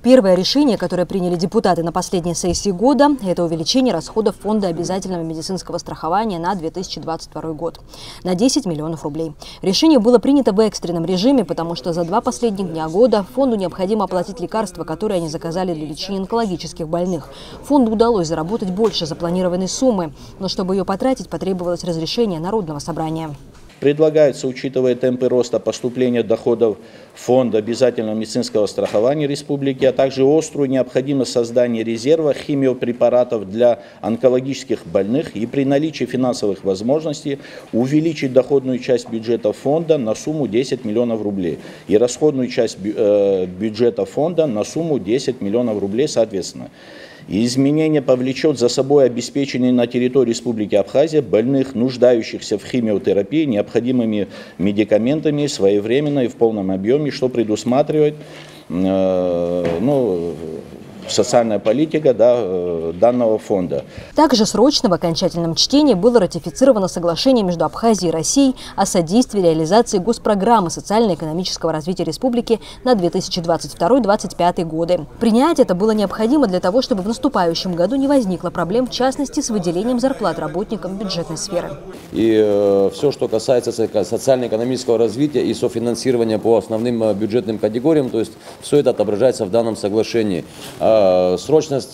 Первое решение, которое приняли депутаты на последней сессии года, это увеличение расходов Фонда обязательного медицинского страхования на 2022 год на 10 миллионов рублей. Решение было принято в экстренном режиме, потому что за 2 последних дня года фонду необходимо оплатить лекарства, которые они заказали для лечения онкологических больных. Фонду удалось заработать больше запланированной суммы, но чтобы ее потратить, потребовалось разрешение Народного собрания. Предлагается, учитывая темпы роста поступления доходов Фонда обязательного медицинского страхования республики, а также острую необходимость создания резерва химиопрепаратов для онкологических больных и при наличии финансовых возможностей увеличить доходную часть бюджета фонда на сумму 10 миллионов рублей и расходную часть бюджета фонда на сумму 10 миллионов рублей соответственно. Изменение повлечет за собой обеспечение на территории Республики Абхазия больных, нуждающихся в химиотерапии, необходимыми медикаментами своевременно и в полном объеме, что предусматривает социальная политика данного фонда. Также срочно в окончательном чтении было ратифицировано соглашение между Абхазией и Россией о содействии реализации госпрограммы социально-экономического развития республики на 2022-2025 годы. Принять это было необходимо для того, чтобы в наступающем году не возникло проблем, в частности, с выделением зарплат работникам бюджетной сферы. И все, что касается социально-экономического развития и софинансирования по основным бюджетным категориям, то есть все это отображается в данном соглашении. Срочность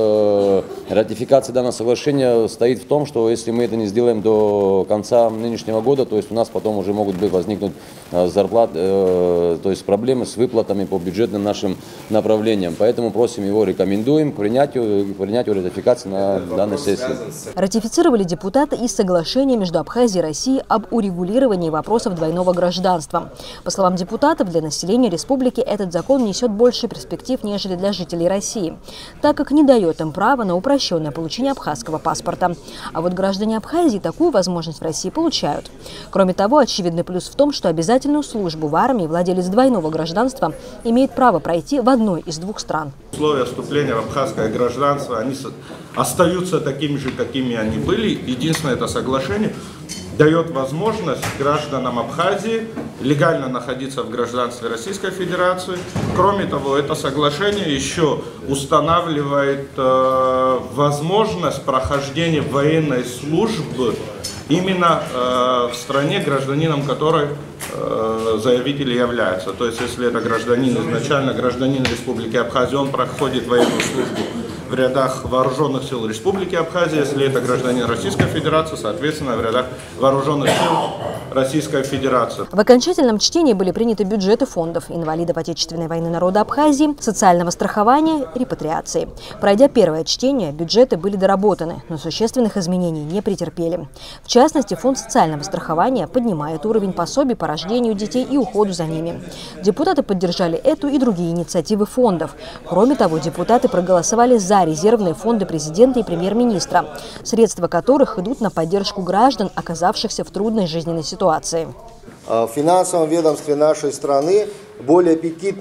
ратификации данного соглашения стоит в том, что если мы это не сделаем до конца нынешнего года, то есть у нас потом уже могут возникнуть зарплаты, то есть проблемы с выплатами по бюджетным нашим направлениям. Поэтому просим его, рекомендуем к принятию ратификации на данной сессии. Ратифицировали депутаты и соглашение между Абхазией и Россией об урегулировании вопросов двойного гражданства. По словам депутатов, для населения республики этот закон несет больше перспектив, нежели для жителей России, так как не дает им права на упрощенное получение абхазского паспорта. А вот граждане Абхазии такую возможность в России получают. Кроме того, очевидный плюс в том, что обязательную службу в армии владелец двойного гражданства имеет право пройти в одной из 2 стран. Условия вступления в абхазское гражданство они остаются такими же, какими они были. Единственное, это соглашение дает возможность гражданам Абхазии легально находиться в гражданстве Российской Федерации. Кроме того, это соглашение еще устанавливает возможность прохождения военной службы именно в стране, гражданином которой заявитель является. То есть, если это гражданин, изначально гражданин Республики Абхазия, он проходит военную службу в рядах Вооруженных сил Республики Абхазия. Если это гражданин Российской Федерации, соответственно, в рядах Вооруженных сил Российской Федерации. В окончательном чтении были приняты бюджеты фондов инвалидов Отечественной войны народа Абхазии, социального страхования, репатриации. Пройдя первое чтение, бюджеты были доработаны, но существенных изменений не претерпели. В частности, фонд социального страхования поднимает уровень пособий по рождению детей и уходу за ними. Депутаты поддержали эту и другие инициативы фондов. Кроме того, депутаты проголосовали за резервные фонды президента и премьер-министра, средства которых идут на поддержку граждан, оказавшихся в трудной жизненной ситуации. В финансовом ведомстве нашей страны более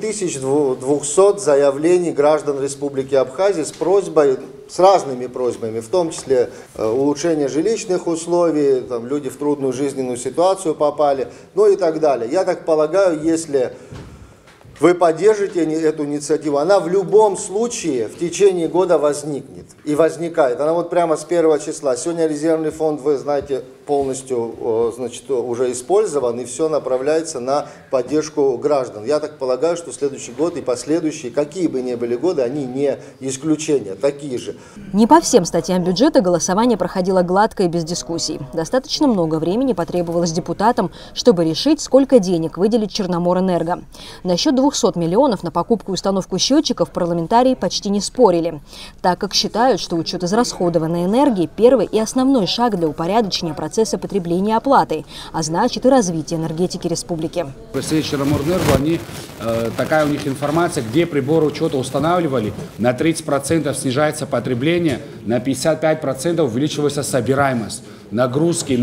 5200 заявлений граждан Республики Абхазия с разными просьбами, в том числе улучшение жилищных условий, люди в трудную жизненную ситуацию попали, и так далее. Я так полагаю, если вы поддержите эту инициативу, она в любом случае в течение года возникнет и возникает. Она вот прямо с 1 числа. Сегодня резервный фонд, вы знаете, полностью уже использован, и все направляется на поддержку граждан. Я так полагаю, что следующий год и последующие, какие бы ни были годы, они не исключения, такие же. Не по всем статьям бюджета голосование проходило гладко и без дискуссий. Достаточно много времени потребовалось депутатам, чтобы решить, сколько денег выделить Черноморэнерго. Насчет 200 миллионов на покупку и установку счетчиков парламентарии почти не спорили, так как считают, что учет израсходованной энергии – первый и основной шаг для упорядочения процесса потребления оплаты, а значит и развития энергетики республики. В сети Черноморэнерго, такая у них информация, где приборы учета устанавливали, на 30% снижается потребление, на 55% увеличивается собираемость. Нагрузки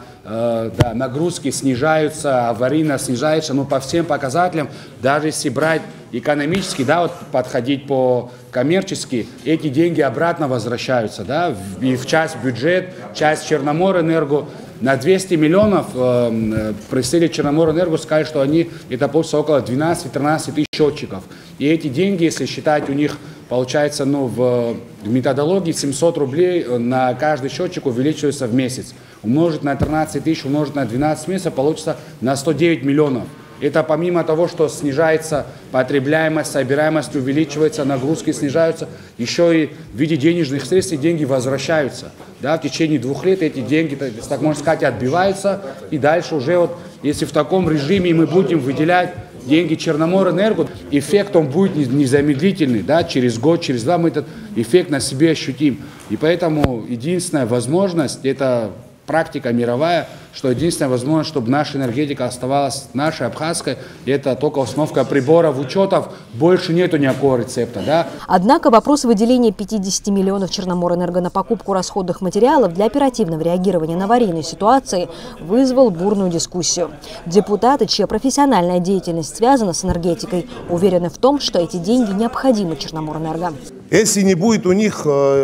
снижаются, аварийность снижается, но по всем показателям, даже если брать экономически, подходить по коммерчески, эти деньги обратно возвращаются, и в часть бюджет, часть Черноморэнерго. На 200 миллионов представители Черноморэнерго сказали, что это получится около 12-13 тысяч счетчиков. И эти деньги, если считать, у них получается, в методологии 700 рублей на каждый счетчик увеличивается в месяц. Умножить на 13 тысяч, умножить на 12 месяцев, получится на 109 миллионов. Это помимо того, что снижается потребляемость, собираемость увеличивается, нагрузки снижаются, еще и в виде денежных средств деньги возвращаются. Да, в течение 2 лет эти деньги, так можно сказать, отбиваются. И дальше уже, если в таком режиме мы будем выделять деньги Черноморэнерго, эффект он будет незамедлительный. Да, через год, через 2 мы этот эффект на себе ощутим. И поэтому единственная возможность, это практика мировая, что единственная возможность, чтобы наша энергетика оставалась нашей, абхазской, это только установка приборов, учетов, больше нету никакого рецепта. Да? Однако вопрос выделения 50 миллионов Черноморэнерго на покупку расходных материалов для оперативного реагирования на аварийные ситуации вызвал бурную дискуссию. Депутаты, чья профессиональная деятельность связана с энергетикой, уверены в том, что эти деньги необходимы Черноморэнерго. Если не будет у них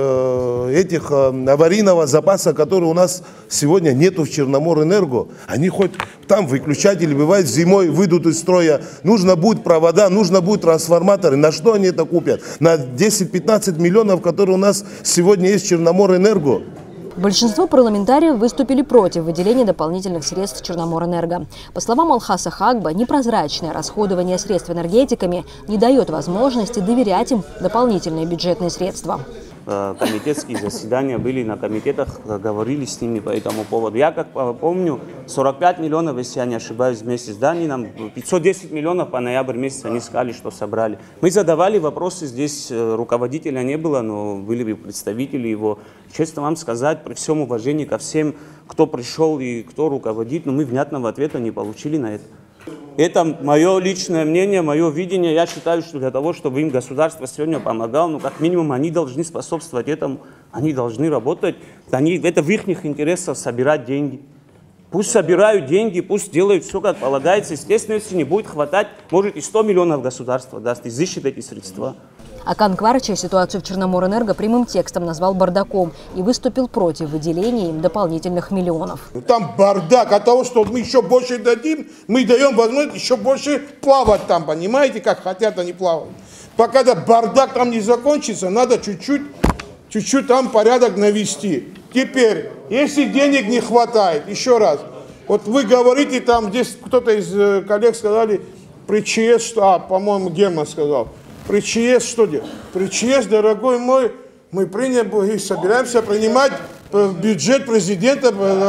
этих аварийного запаса, который у нас сегодня нету в Черноморэнерго, они хоть там выключатели, бывает зимой выйдут из строя, нужно будет провода, нужно будет трансформаторы. На что они это купят? На 10-15 миллионов, которые у нас сегодня есть в Черноморэнерго. Большинство парламентариев выступили против выделения дополнительных средств Черноморэнерго. По словам Алхаса Хагба, непрозрачное расходование средств энергетиками не дает возможности доверять им дополнительные бюджетные средства. Комитетские заседания были на комитетах, говорили с ними по этому поводу. Я как помню, 45 миллионов, если я не ошибаюсь, в месяц, да, они нам 510 миллионов по ноябрь месяц они сказали, что собрали. Мы задавали вопросы, здесь руководителя не было, но были бы представители его. Честно вам сказать, при всем уважении ко всем, кто пришел и кто руководит, но мы внятного ответа не получили на это. Это мое личное мнение, мое видение. Я считаю, что для того, чтобы им государство сегодня помогало, как минимум они должны способствовать этому, они должны работать. Это в их интересах собирать деньги. Пусть собирают деньги, пусть делают все, как полагается. Естественно, если не будет хватать, может и 100 миллионов государство даст, изыщет эти средства. Акан Кварча ситуацию в Черноморэнерго прямым текстом назвал бардаком и выступил против выделения им дополнительных миллионов. Там бардак. От того, что мы еще больше дадим, мы даем возможность еще больше плавать там. Понимаете, как хотят они плавать. Пока бардак там не закончится, надо чуть-чуть там порядок навести. Теперь, если денег не хватает, еще раз, вот вы говорите там, здесь кто-то из коллег сказали, при ЧС, по-моему, Герман сказал, при ЧС что делать? При ЧС, дорогой мой, мы собираемся принимать бюджет президента.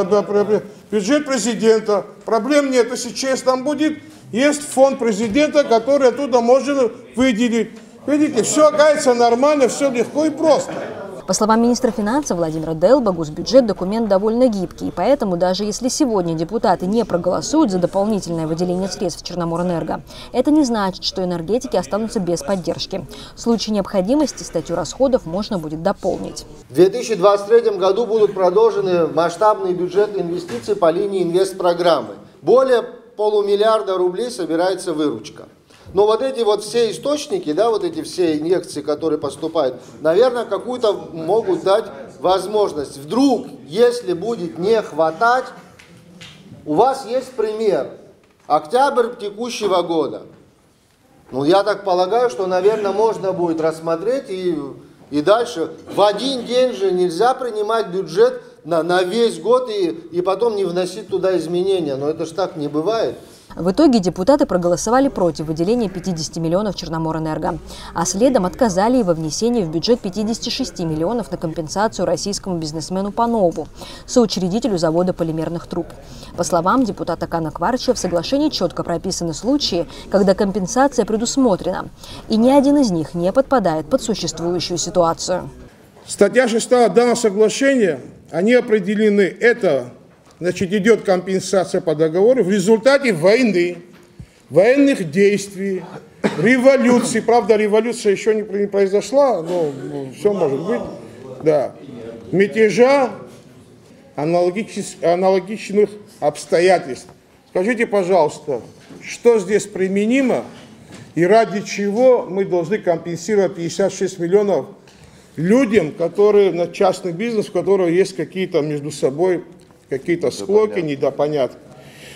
Проблем нет, если ЧС там будет, есть фонд президента, который оттуда можно выделить. Видите, все оказывается нормально, все легко и просто. По словам министра финансов Владимира Делба, госбюджет – документ довольно гибкий, поэтому даже если сегодня депутаты не проголосуют за дополнительное выделение средств Черноморэнерго, это не значит, что энергетики останутся без поддержки. В случае необходимости статью расходов можно будет дополнить. В 2023 году будут продолжены масштабные бюджетные инвестиции по линии инвестпрограммы. Более полумиллиарда рублей собирается выручка. Но вот эти все источники, вот эти все инъекции, которые поступают, наверное, какую-то могут дать возможность. Вдруг, если будет не хватать, у вас есть пример. Октябрь текущего года. Я так полагаю, что, наверное, можно будет рассмотреть и дальше. В один день же нельзя принимать бюджет на весь год и потом не вносить туда изменения. Но это ж так не бывает. В итоге депутаты проголосовали против выделения 50 миллионов Черноморэнерго, а следом отказали и во внесении в бюджет 56 миллионов на компенсацию российскому бизнесмену Панову, соучредителю завода полимерных труб. По словам депутата Акана Кварча, в соглашении четко прописаны случаи, когда компенсация предусмотрена, и ни один из них не подпадает под существующую ситуацию. Статья 6 данного соглашения, они определены, это... Значит, идет компенсация по договору в результате войны, военных действий, революции. Правда, революция еще не произошла, но все может быть. Да. Мятежа, аналогичных обстоятельств. Скажите, пожалуйста, что здесь применимо и ради чего мы должны компенсировать 56 миллионов людям, которые на частный бизнес, у которого есть какие-то между собой какие-то склоки, недопонятки.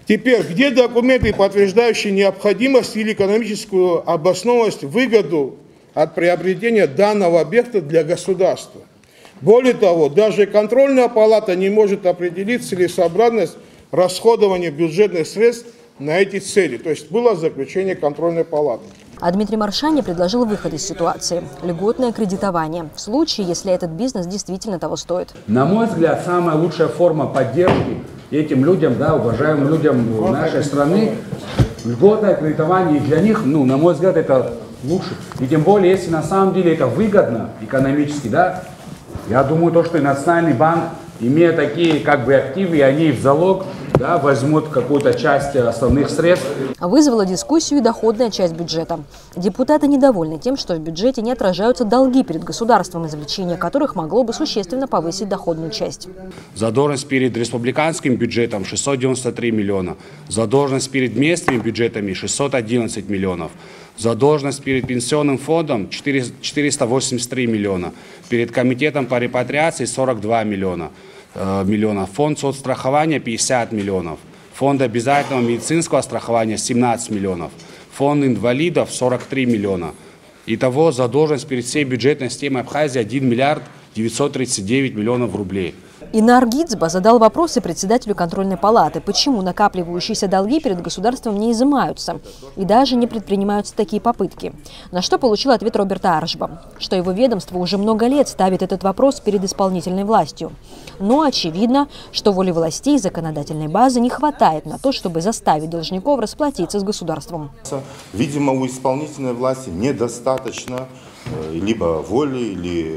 Теперь, где документы, подтверждающие необходимость или экономическую обоснованность, выгоду от приобретения данного объекта для государства? Более того, даже контрольная палата не может определить целесообразность расходования бюджетных средств на эти цели. То есть было заключение контрольной палаты. А Дмитрий Маршаня предложил выход из ситуации – льготное кредитование, в случае, если этот бизнес действительно того стоит. На мой взгляд, самая лучшая форма поддержки этим людям, да, уважаемым людям нашей страны, льготное кредитование, и для них, на мой взгляд, это лучше. И тем более, если на самом деле это выгодно экономически, да, я думаю, то, что и Национальный банк, имея такие активы, они в залог, да, возьмут какую-то часть основных средств. Вызвала дискуссию и доходная часть бюджета. Депутаты недовольны тем, что в бюджете не отражаются долги перед государством, извлечение которых могло бы существенно повысить доходную часть. Задолженность перед республиканским бюджетом 693 миллиона, задолженность перед местными бюджетами 611 миллионов, задолженность перед пенсионным фондом 483 миллиона, перед комитетом по репатриации 42 миллиона. Фонд соцстрахования 50 миллионов, фонд обязательного медицинского страхования 17 миллионов, фонд инвалидов 43 миллиона. Итого задолженность перед всей бюджетной системой Абхазии 1 миллиард 939 миллионов рублей. Инар Гидзба задал вопросы председателю контрольной палаты, почему накапливающиеся долги перед государством не изымаются и даже не предпринимаются такие попытки. На что получил ответ Роберта Аршба, что его ведомство уже много лет ставит этот вопрос перед исполнительной властью. Но очевидно, что воли властей и законодательной базы не хватает на то, чтобы заставить должников расплатиться с государством. Видимо, у исполнительной власти недостаточно либо воли, или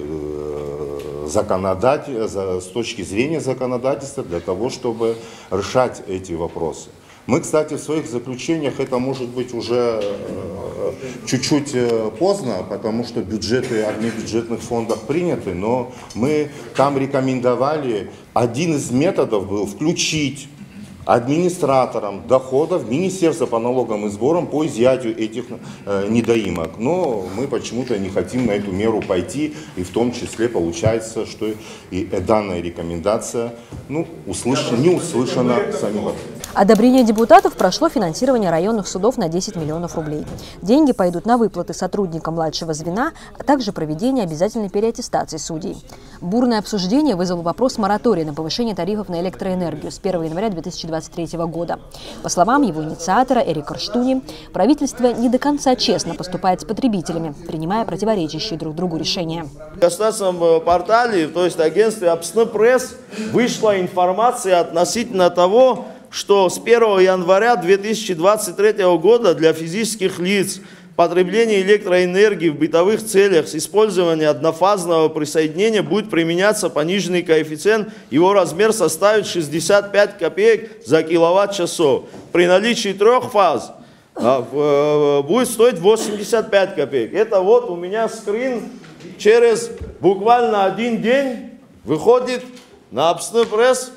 с точки зрения законодательства для того, чтобы решать эти вопросы. Мы, кстати, в своих заключениях, это может быть уже чуть-чуть поздно, потому что бюджеты бюджетных фондов приняты, но мы там рекомендовали, один из методов был включить администраторам доходов Министерства по налогам и сборам по изъятию этих недоимок. Но мы почему-то не хотим на эту меру пойти, и в том числе получается, что и данная рекомендация не услышана самим. Одобрение депутатов прошло финансирование районных судов на 10 миллионов рублей. Деньги пойдут на выплаты сотрудникам младшего звена, а также проведение обязательной переаттестации судей. Бурное обсуждение вызвал вопрос моратория на повышение тарифов на электроэнергию с 1 января 2023 года. По словам его инициатора Эрика Рштуни, правительство не до конца честно поступает с потребителями, принимая противоречащие друг другу решения. В государственном портале, то есть агентстве Апсны Пресс, вышла информация относительно того, что с 1 января 2023 года для физических лиц потребление электроэнергии в бытовых целях с использованием однофазного присоединения будет применяться пониженный коэффициент. Его размер составит 65 копеек за киловатт-часов. При наличии 3 фаз будет стоить 85 копеек. Это вот у меня скрин. Через буквально 1 день выходит на Апсны Пресс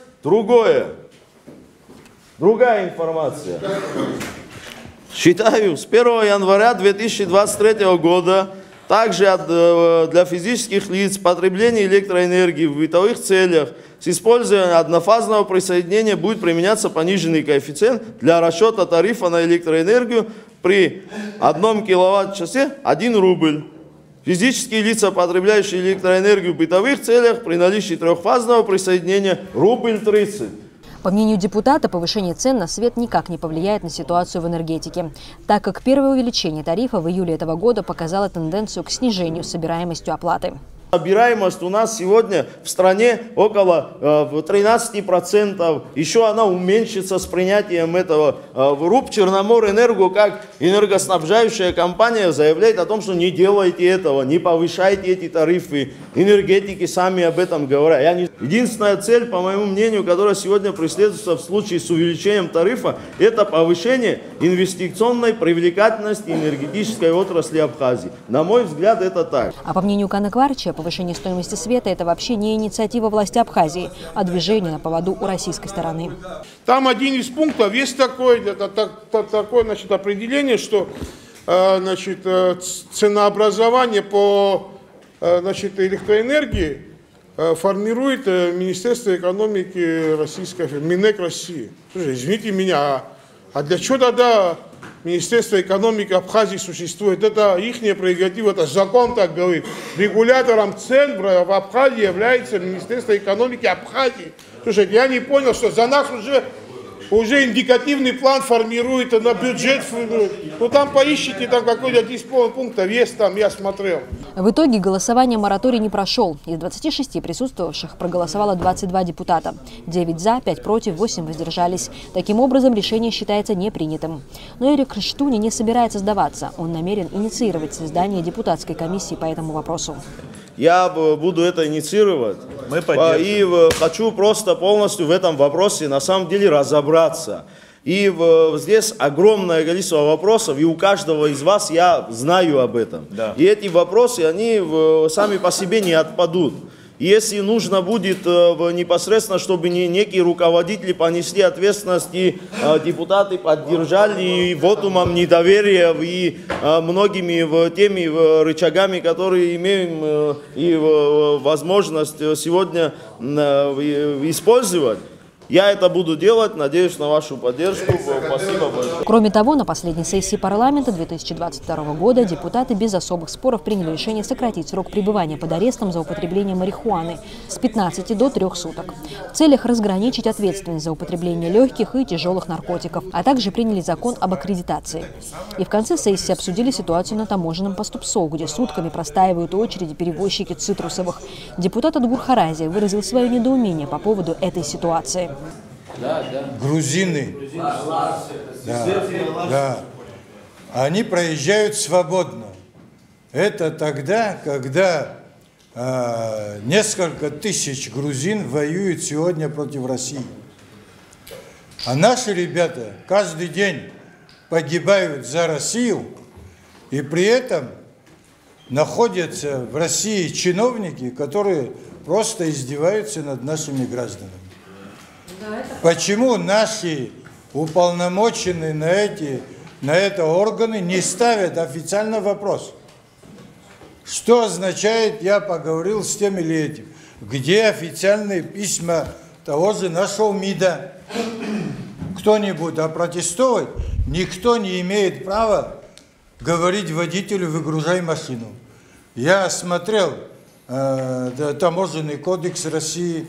другая информация. Считаю, с 1 января 2023 года также для физических лиц потребление электроэнергии в бытовых целях с использованием однофазного присоединения будет применяться пониженный коэффициент для расчета тарифа на электроэнергию при 1 киловатт-часе 1 рубль. Физические лица, потребляющие электроэнергию в бытовых целях, при наличии трехфазного присоединения рубль 30. По мнению депутата, повышение цен на свет никак не повлияет на ситуацию в энергетике, так как первое увеличение тарифа в июле этого года показало тенденцию к снижению собираемости оплаты. Собираемость у нас сегодня в стране около 13%. Еще она уменьшится с принятием этого. РУП Черноморэнерго, как энергоснабжающая компания, заявляет о том, что не делайте этого, не повышайте эти тарифы. Энергетики сами об этом говорят. Единственная цель, по моему мнению, которая сегодня преследуется в случае с увеличением тарифа, это повышение инвестиционной привлекательности энергетической отрасли Абхазии. На мой взгляд, это так. А по мнению Каны Кварча, повышение стоимости света – это вообще не инициатива власти Абхазии, а движение на поводу у российской стороны. Там один из пунктов есть такое определение, что ценообразование по электроэнергии формирует Министерство экономики Российской Федерации, Минэк России. Слушай, извините меня, а для чего тогда Министерство экономики Абхазии существует? Это их прерогатива, это закон так говорит. Регулятором цен в Абхазии является Министерство экономики Абхазии. Слушайте, я не понял, что за нас уже индикативный план формирует на бюджет. Ну там поищите, там какой-то 10 пунктов есть, там я смотрел. В итоге голосование мораторий не прошел. Из 26 присутствовавших проголосовало 22 депутата. 9 за, 5 против, 8 воздержались. Таким образом, решение считается непринятым. Но Эрик Штуни не собирается сдаваться. Он намерен инициировать создание депутатской комиссии по этому вопросу. Я буду это инициировать. И хочу просто полностью в этом вопросе на самом деле разобраться. И здесь огромное количество вопросов, и у каждого из вас я знаю об этом. Да. И эти вопросы, они сами по себе не отпадут. Если нужно будет непосредственно, чтобы некие руководители понесли ответственность, и депутаты поддержали и вотумом недоверия, и многими теми рычагами, которые имеем и возможность сегодня использовать, я это буду делать, надеюсь на вашу поддержку. Спасибо большое. Кроме того, на последней сессии парламента 2022 года депутаты без особых споров приняли решение сократить срок пребывания под арестом за употребление марихуаны с 15 до 3 суток. В целях разграничить ответственность за употребление легких и тяжелых наркотиков, а также приняли закон об аккредитации. И в конце сессии обсудили ситуацию на таможенном посту ПСО, где сутками простаивают очереди перевозчики цитрусовых. Депутат от Гурхаразии выразил свое недоумение по поводу этой ситуации. Грузины, они проезжают свободно. Это тогда, когда несколько тысяч грузин воюют сегодня против России. А наши ребята каждый день погибают за Россию, и при этом находятся в России чиновники, которые просто издеваются над нашими гражданами. Почему наши уполномоченные на это органы не ставят официально вопрос? Что означает, я поговорил с тем или этим? Где официальные письма того же нашего МИДа? Кто-нибудь опротестовать? Никто не имеет права говорить водителю: выгружай машину. Я смотрел таможенный кодекс России,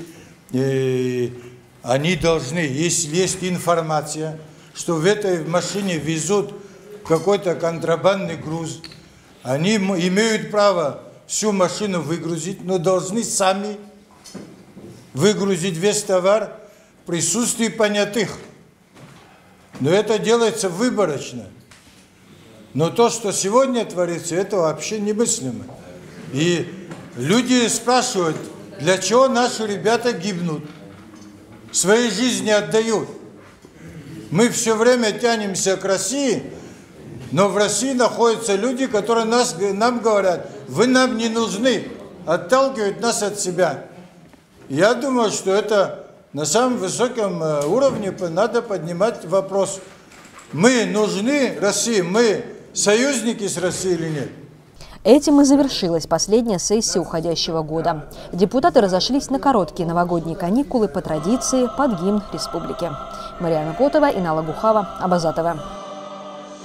они должны, если есть информация, что в этой машине везут какой-то контрабандный груз, они имеют право всю машину выгрузить, но должны сами выгрузить весь товар в присутствии понятых. Но это делается выборочно. Но то, что сегодня творится, это вообще немыслимо. И люди спрашивают, для чего наши ребята гибнут? Свои жизни отдают. Мы все время тянемся к России, но в России находятся люди, которые нам говорят: вы нам не нужны, отталкивают нас от себя. Я думаю, что это на самом высоком уровне надо поднимать вопрос: мы нужны России, мы союзники с Россией или нет? Этим и завершилась последняя сессия уходящего года. Депутаты разошлись на короткие новогодние каникулы по традиции под гимн республики. Марьяна Котова, Инала Гухава, Абазатова.